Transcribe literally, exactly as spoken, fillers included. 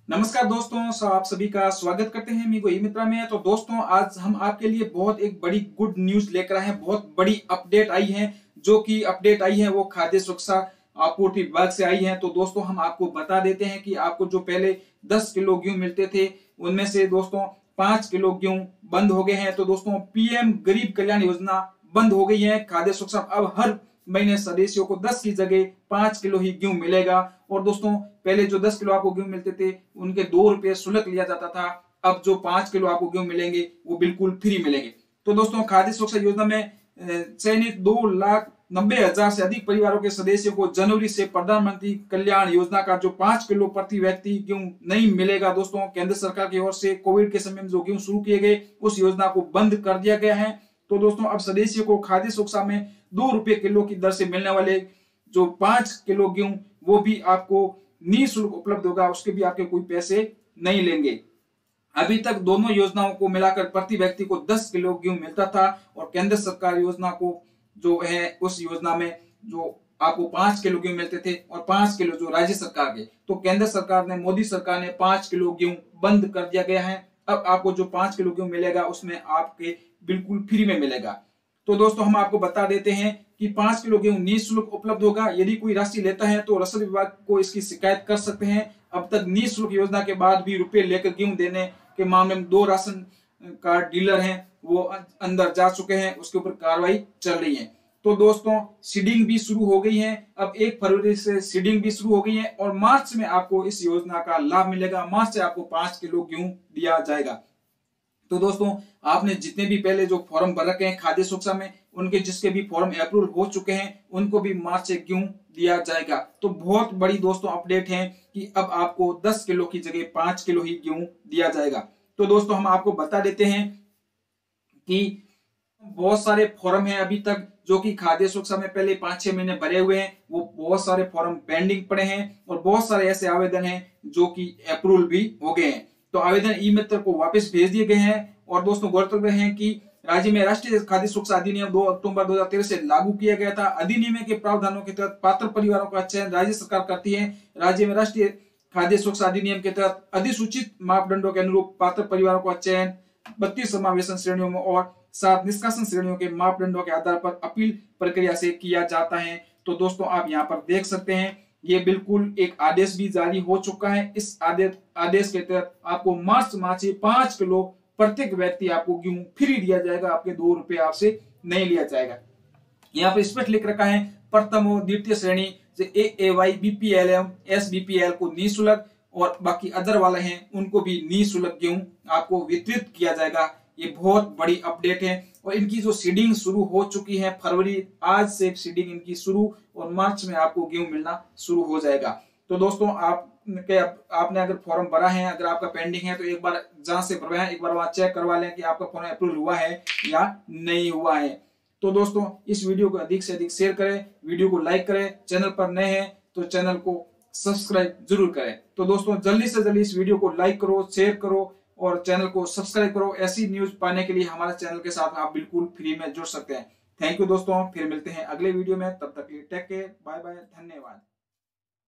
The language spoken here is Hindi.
नमस्कार दोस्तों, सो आप सभी का स्वागत करते हैं मीगो ई मित्रा में। तो दोस्तों, आज हम आपके लिए बहुत एक बड़ी गुड न्यूज लेकर आए हैं। बहुत बड़ी अपडेट आई है, जो कि अपडेट आई है वो खाद्य सुरक्षा आपूर्ति विभाग से आई है। तो दोस्तों, हम आपको बता देते हैं कि आपको जो पहले दस किलो गेहूं मिलते थे, उनमें से दोस्तों पांच किलो गेहूं बंद हो गए हैं। तो दोस्तों, पीएम गरीब कल्याण योजना बंद हो गई है। खाद्य सुरक्षा अब हर महीने सदस्यों को दस की जगह पांच किलो ही गेहूं मिलेगा। और दोस्तों, पहले जो दस किलो आपको गेहूं मिलते थे, उनके दो रुपए शुल्क लिया जाता था। अब जो पांच किलो आपको गेहूं मिलेंगे वो बिल्कुल फ्री मिलेंगे। तो दोस्तों, खाद्य सुरक्षा योजना में चयनित दो लाख नब्बे हजार से अधिक परिवारों के सदस्यों को जनवरी से प्रधानमंत्री कल्याण योजना का जो पांच किलो प्रति व्यक्ति गेहूं नहीं मिलेगा। दोस्तों, केंद्र सरकार की ओर से कोविड के समय में जो गेहूं शुरू किए गए, उस योजना को बंद कर दिया गया है। तो दोस्तों, अब सदस्यों को खाद्य सुरक्षा में दो रुपए किलो की दर से मिलने वाले जो पांच किलो गेहूं, वो भी आपको निःशुल्क उपलब्ध होगा। उसके भी आपके कोई पैसे नहीं लेंगे। अभी तक दोनों योजनाओं को मिलाकर प्रति व्यक्ति को दस किलो गेहूं मिलता था, और केंद्र सरकार योजना को जो है, उस योजना में जो आपको पांच किलो गेहूं मिलते थे और पांच किलो जो राज्य सरकार के, तो केंद्र सरकार ने, मोदी सरकार ने पांच किलो गेहूं बंद कर दिया गया है। अब आपको जो पांच किलो गेहूं मिलेगा, उसमें आपके बिल्कुल फ्री में मिलेगा। तो दोस्तों, हम आपको बता देते हैं कि पांच किलो गेहूं निःशुल्क उपलब्ध होगा। यदि कोई राशि लेता है तो रसद विभाग को इसकी शिकायत कर सकते हैं। अब तक निःशुल्क योजना के बाद भी रुपए लेकर गेहूं देने के मामले में दो राशन कार्ड डीलर हैं, वो अंदर जा चुके हैं। उसके ऊपर कार्रवाई चल रही है। तो दोस्तों, सीडिंग भी शुरू हो गई है। अब एक फरवरी से सीडिंग भी शुरू हो गई है, और मार्च में आपको इस योजना का लाभ मिलेगा। मार्च से आपको पांच किलो गेहूं दिया जाएगा। तो दोस्तों, आपने जितने भी पहले जो फॉर्म भर रखे हैं खाद्य सुरक्षा में, उनके जिसके भी फॉर्म अप्रूव हो चुके हैं, उनको भी मार्च से गेहूं दिया जाएगा। तो बहुत बड़ी दोस्तों अपडेट है कि अब आपको दस किलो की जगह पांच किलो ही गेहूं दिया जाएगा। तो दोस्तों, हम आपको बता देते हैं कि बहुत सारे फॉर्म हैं अभी तक, जो कि खाद्य सुरक्षा में पहले पांच छह महीने भरे हुए हैं। वो बहुत सारे फॉर्म पेंडिंग पड़े हैं, और बहुत सारे ऐसे आवेदन हैं जो कि अप्रूवल भी हो गए हैं। तो आवेदन ई मित्र को वापस भेज दिए गए हैं। और दोस्तों, गौरतलब है कि राज्य में राष्ट्रीय खाद्य सुरक्षा अधिनियम दो अक्टूबर दो हजार तेरह से लागू किया गया था। अधिनियम के प्रावधानों के तहत पात्र परिवारों का चयन राज्य सरकार करती है। राज्य में राष्ट्रीय खाद्य सुरक्षा अधिनियम के तहत अधिसूचित मापदंडों के अनुरूप पात्र परिवारों का चयन बत्तीस समावेशन श्रेणियों में और सात निष्कासन श्रेणियों के मापदंडों के आधार पर अपील प्रक्रिया से किया जाता है। तो दोस्तों, आप यहाँ पर देख सकते हैं, ये बिल्कुल एक आदेश भी जारी हो चुका है। इस आदेश आदेश के तहत आपको मार्च माह से पांच किलो प्रत्येक व्यक्ति आपको गेहूं फ्री दिया जाएगा। आपके दो रुपए आपसे नहीं लिया जाएगा। यहाँ पर स्पष्ट लिख रखा है, प्रथम और द्वितीय श्रेणी ए ए वाई बीपीएल एवं एस बीपीएल को निःशुल्क, और बाकी अदर वाले हैं उनको भी निःशुल्क गेहूं आपको वितरित किया जाएगा। ये बहुत बड़ी अपडेट है। और इनकी जो सीडिंग शुरू हो चुकी है, फरवरी आज से सीडिंग इनकी शुरू, और मार्च में आपको गेहूं मिलना शुरू हो जाएगा। तो दोस्तों, आप के आपने अगर फॉर्म भरा है, अगर आपका पेंडिंग है, तो एक बार जहां से भरवाया है, एक बार वहां चेक करवा लें कि आपका फॉर्म अप्रूव हुआ है या नहीं हुआ है। तो दोस्तों, इस वीडियो को अधिक से अधिक शेयर करें, वीडियो को लाइक करें। चैनल पर नए हैं तो चैनल को सब्सक्राइब जरूर करें। तो दोस्तों, जल्दी से जल्दी इस वीडियो को लाइक करो, शेयर करो, और चैनल को सब्सक्राइब करो। ऐसी न्यूज पाने के लिए हमारे चैनल के साथ आप बिल्कुल फ्री में जुड़ सकते हैं। थैंक यू दोस्तों, फिर मिलते हैं अगले वीडियो में। तब तक के लिए टेक केयर, बाय बाय, धन्यवाद।